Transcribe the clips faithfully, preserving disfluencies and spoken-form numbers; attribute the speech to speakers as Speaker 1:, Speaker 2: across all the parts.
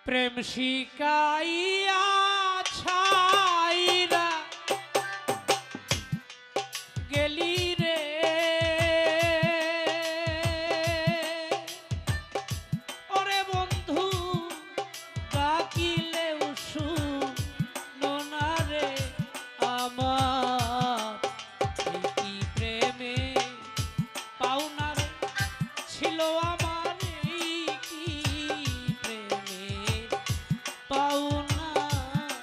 Speaker 1: প্রেম শিকাইয়া ছাইরা গেলি রে ওরে বন্ধু ডাকিলেও শুনো না রে আমার এই কি প্রেমে পাওনা রে ছিল আমার এই কি প্রেমে পাওনা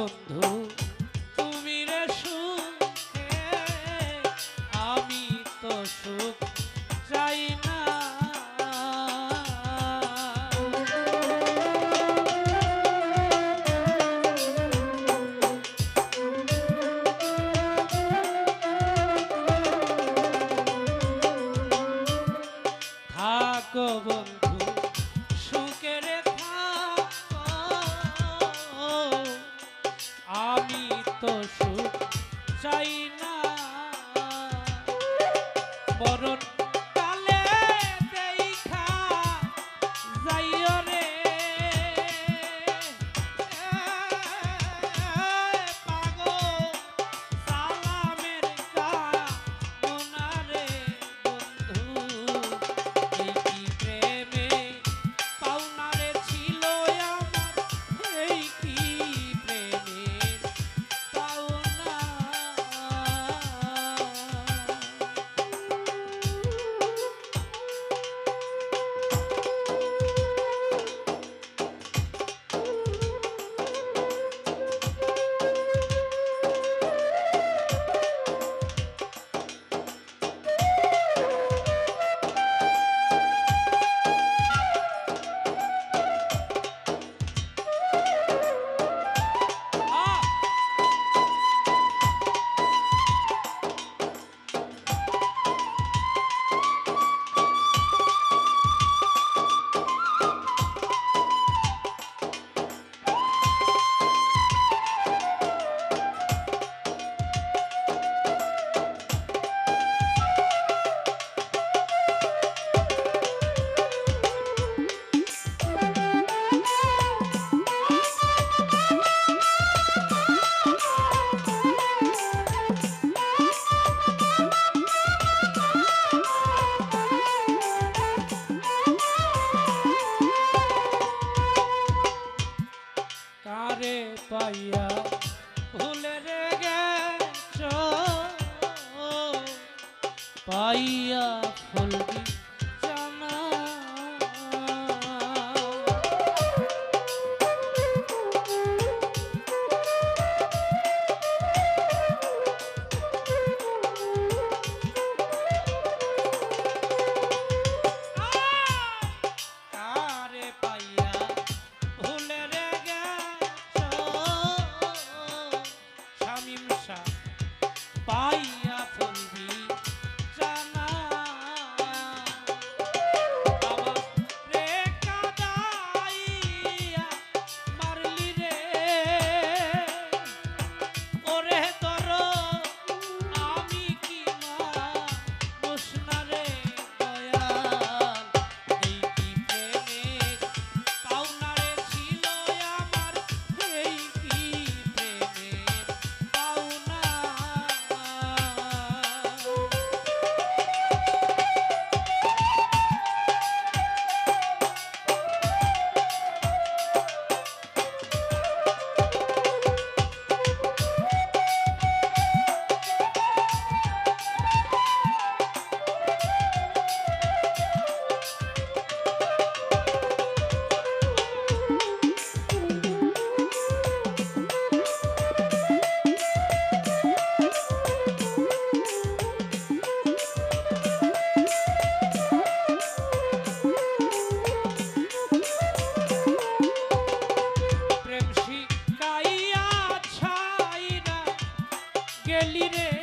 Speaker 1: বন্ধু তুমি রে সুখে, আমি তো সুখ চাই না। থাকো বন্ধু সুখে রে থাকো, আমি তো সুখ চাই না। মরণ কালে দেখা যাইও রে পাগল সালামের কামনা রে বন্ধু, এই কি প্রেমে পাওনা রে ছিল আমার, এই কি প্রেমের পাওনা। কারে পাইয়া ভুলে রে গেছ, পাইয়া ফুলবি জানা। কারে পাইয়া ভুলে রে শামিমশা পাইয়া ফুলবি জানা। বাবা রে কাদাইয়া মারলি রে ওরে তোর, আমি কি মানুষ না রে দয়াল, এই কি প্রেমের পাওনা রে ছিল আমার, এই কি প্রেমের পাওনা। প্রেম শিখাইয়া ছাইরা গেলি রে